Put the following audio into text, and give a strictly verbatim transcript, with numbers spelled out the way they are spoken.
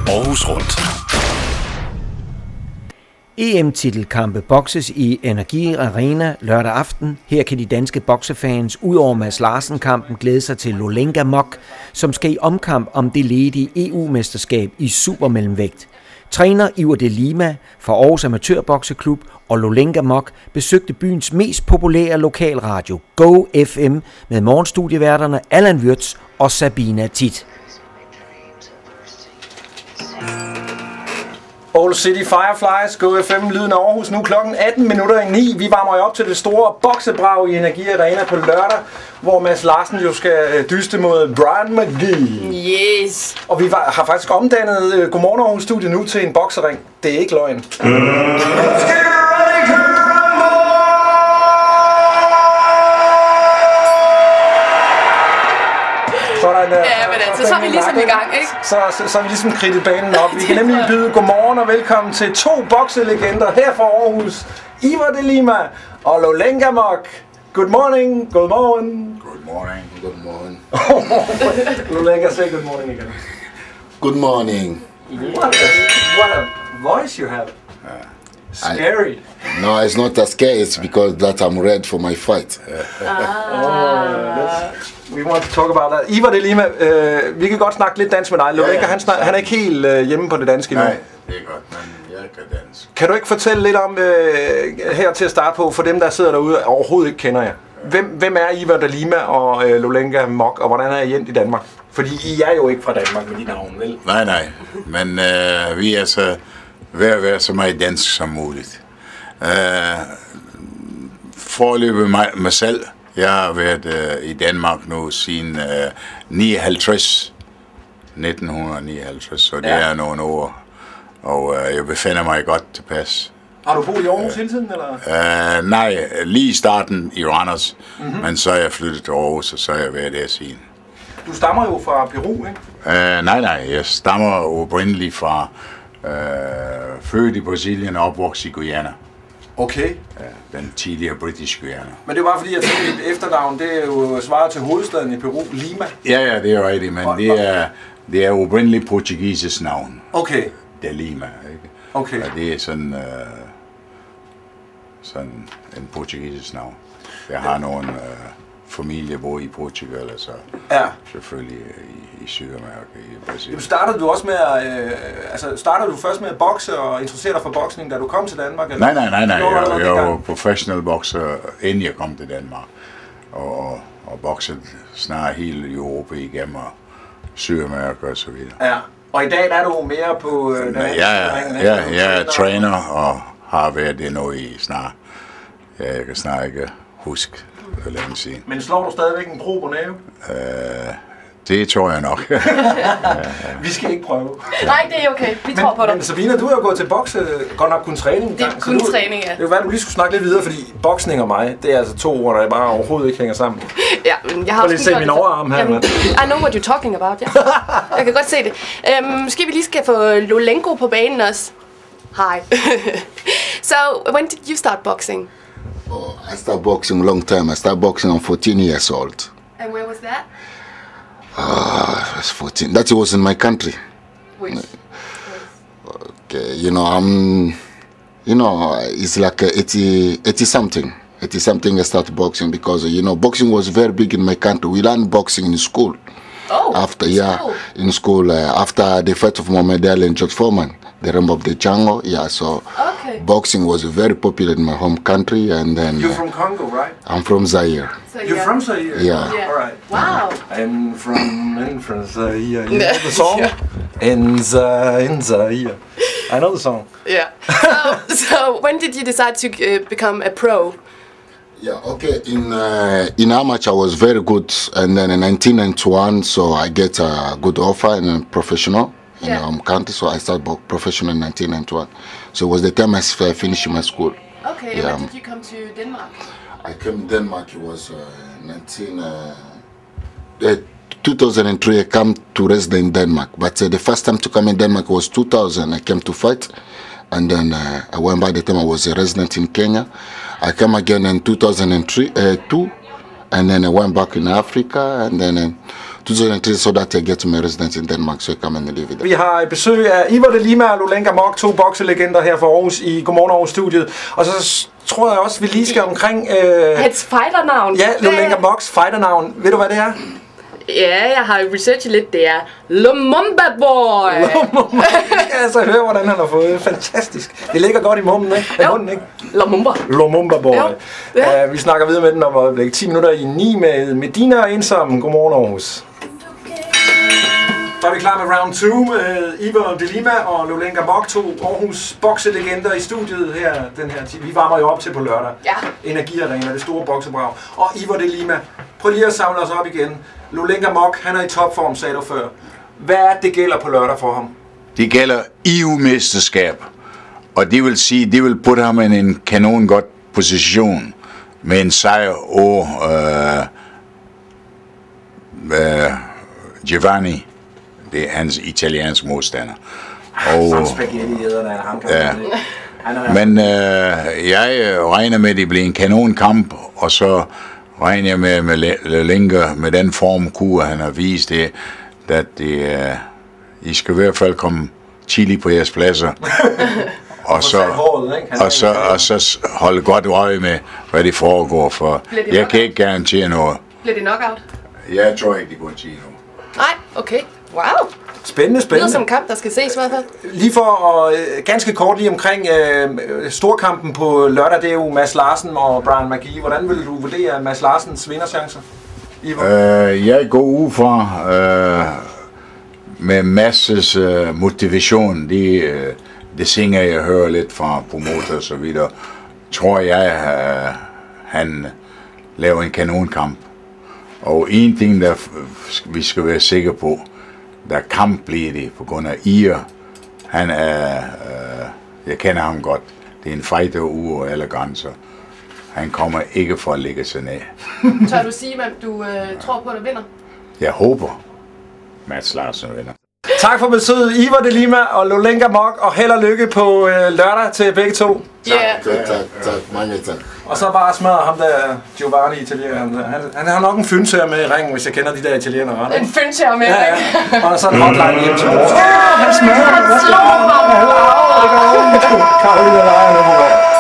Aarhus Rundt. E M-titelkampe bokses i Energi Arena lørdag aften. Her kan de danske boksefans ud over Mads Larsen-kampen glæde sig til Lolenga Mok, som skal i omkamp om det ledige E U-mesterskab i supermellemvægt. Træner Iver de Lima fra Aarhus Amatørbokseklub og Lolenga Mok besøgte byens mest populære lokalradio, Go F M, med morgenstudieværterne Allan Würtz og Sabina Tit. All City Fireflies, Go F M, lyden af Aarhus, nu klokken atten minutter i ni. Vi varmer op til det store boksebrag i Energi Arena på lørdag, hvor Mads Larsen jo skal dyste mod Brian McGee. Yes. Og vi var, har faktisk omdannet uh, Godmorgen Aarhus-studiet nu til en boksering. Det er ikke løgn. Sådan der. Ja, men altså, så er vi ligesom i gang, ikke? Så, så, så er vi ligesom kridtet banen op. Vi kan nemlig byde godmorgen og velkommen til to bokselegender her fra Aarhus. Iver de Lima og Lolenga Mok. Good morning, good morning. Good morning, good morning. Lolenga, say good morning again. Good morning. What a, what a voice you have. Uh, Scary. I, no, it's not that scary, it's because that I'm ready for my fight. Ah. We want to talk about that. Iver de Lima, øh, vi kan godt snakke lidt dansk med dig. Lolenga, ja, ja. han, snak, han er ikke helt øh, hjemme på det danske endnu. Nej, det er godt, men jeg kan dansk. Kan du ikke fortælle lidt om, øh, her til at starte på, for dem, der sidder derude og overhovedet ikke kender jer? Hvem, hvem er Iver de Lima og øh, Lolenga Mok, og hvordan er I endt i Danmark? Fordi I er jo ikke fra Danmark med de navne, vel? Nej, nej, men øh, vi er så ved at være så meget dansk som muligt. Øh, foreløbig mig, mig selv. Jeg har været øh, i Danmark nu siden øh, nioghalvtreds, nitten nioghalvtreds, så det ja. er nogle år, og øh, jeg befinder mig godt tilpas. Har du boet i Aarhus hele tiden, eller? Øh, nej, lige i starten i Randers, mm-hmm. men så er jeg flyttet til Aarhus, og så har jeg været der siden. Du stammer jo fra Peru, ikke? Øh, nej, nej, jeg stammer oprindeligt fra øh, født i Brasilien og opvokset i Guyana. Okay. Ja, den tidligere British Guyana. Men det er bare fordi, jeg tænker, at efternavn, det er jo svaret til hovedstaden i Peru, Lima. Ja, ja, det er rigtigt, men det er, det er oprindeligt portugises navn. Okay. Det er Lima, ikke? Okay. Og det er sådan, øh, sådan en portugises navn. Jeg har nogle øh, familie, bor i Portugal, så ja. selvfølgelig i, i Sydamerika, i Brasilien. Startede du også med at, øh, altså startede du først med at bokse og interessere dig for boksning, da du kom til Danmark? Eller? Nej, nej, nej, nej. Jeg, jeg var professional bokser, inden jeg kom til Danmark. Og, og boksede snart hele Europa igennem, og Sydamerika og så videre. Ja, og i dag er du mere på... Øh, ja, ja, ja, jeg er træner og har været det nu i snart. Ja, jeg kan snart ikke huske, hvad længe siden. Men slår du stadigvæk en pro på næve? Øh, det tror jeg nok. ja, vi skal ikke prøve. Nej, det er okay. Vi men, tror på dig. Men Sabina, du har jo gået til bokse, godt nok kun træning. Det er kun du, træning, ja. Det er jo værd, du lige skulle snakke lidt videre, fordi boksning og mig, det er altså to ord, der bare overhovedet ikke hænger sammen. Ja, men jeg har også lige se min overarm her, mand. I know what you're talking about, ja. Jeg kan godt se det. Um, måske vi lige skal få Lolenga på banen også. Hi. So, when did you start boxing? Oh, I started boxing a long time. I started boxing when fourteen years old. And where was that? Ah, I was fourteen. That was in my country. Which? Okay, you know, I'm, you know, it's like eighty, eighty something. eighty something I started boxing because, you know, boxing was very big in my country. We learned boxing in school. Oh, after, in yeah, school? in school. Uh, after the fight of Muhammad Ali and George Foreman, the Ram of the Django, yeah, so okay. boxing was very popular in my home country. And then You're uh, from Congo, right? I'm from Zaire. So, You're yeah. from Zaire? Yeah. yeah. All right. Wow. I'm from, I'm from Zaire. You know the song? yeah. In Zaire, in Zaire. I know the song. Yeah. So, so when did you decide to uh, become a pro? Yeah, okay. In uh, in amateur, I was very good, and then in nineteen ninety-one, so I get a good offer in a professional in yeah. um, country. So I started professional in nineteen ninety-one. So it was the time I finished my school. Okay. Yeah. And when did you come to Denmark? I came to Denmark. It was uh, nineteen. Uh, uh, two thousand three. I came to resident in Denmark, but uh, the first time to come in Denmark was two thousand. I came to fight. And then uh, I went by the time I was a resident in Kenya. I came again in two thousand three, uh, two, and then I went back in Africa, and then in two thousand three, so that I get my residence in Denmark, so I come and live with them. Vi har besøg af Ivar de Lima og Lolenga Mock, to bokselegender her fra Aarhus i Godmorgen Aarhus-studiet. Og så tror jeg også, vi lige skal omkring... Øh... Hans fighternavn. Ja, Lolenga Mocks fighternavn. Ved du, hvad det er? Ja, jeg har researchet lidt. Det er Lumumba Boy. Lumumba. Jeg skal altså høre, hvordan han har fået det. Fantastisk. Det ligger godt i munden, ikke? I munden, ikke? Lumumba. Lumumba Boy. Ja. Uh, vi snakker videre med den om øjeblik. ti minutter i ni med Medina og Ensom. Godmorgen, Aarhus. Så er vi klar med round to med Ivar de Lima og Lolenga Mock, to Aarhus bokselegender i studiet her. Den her tid. Vi varmer jo op til på lørdag. Ja. Energiarena, det store boksebrag. Og Ivar de Lima, prøv lige at samle os op igen. Lolenga Mock, han er i topform, sagde du før. Hvad er det, gælder på lørdag for ham? Det gælder E U-mesterskab, og det vil sige, det vil putte ham i en kanon godt position med en sejr over øh, øh, Giovanni, det er hans italienske modstander. Og spaghetti-æderne er ham, kan ja. han Men øh, jeg regner med, at det bliver en kanonkamp, og så regner jeg med, med Lolenga, med den formkur, han har vist det, at det, uh, I skal i hvert fald komme tidligt på jeres pladser, og, så, og, så, og så holde godt øje med, hvad det foregår, for jeg kan ikke garantere noget. Bliver det knockout? Jeg tror ikke, det går til nu. Nej, okay. Wow. Spændende, spændende. Det lyder som en kamp, der skal ses i hvert fald. Lige for at, øh, ganske kort lige omkring øh, storkampen på lørdag, det er jo Mads Larsen og Brian McGee. Hvordan vil du vurdere Mads Larsens vinderchancer? Øh, jeg går ud fra øh, med Mads' øh, motivation, det, øh, det singer jeg hører lidt fra promoter og så videre, tror jeg, øh, han laver en kanonkamp. Og en ting, der vi skal være sikre på, der kamp bliver det på grund af Iar. Han er, øh, jeg kender ham godt, det er en fighter ude af alle grænser. Han kommer ikke for at lægge sig ned. Tør du sige, hvem du øh, tror på, der vinder? Jeg håber, Mads Larsen vinder. Tak for besøget, Ivar de Lima og Lolenga Mock, og held og lykke på øh, lørdag til begge to. Ja. Tak, tak, tak, tak, mange tak. Og så bare smadre ham der Giovanni italieneren. Han, han har nok en fynser med i ringen, hvis jeg kender de der italienere ret. En fynser med i Ja, ringen. ja. Og så en hotline hjem til mor. Han smadrer ham. Han slår ham. Det går ondt. Karoline Lejer nu på vej.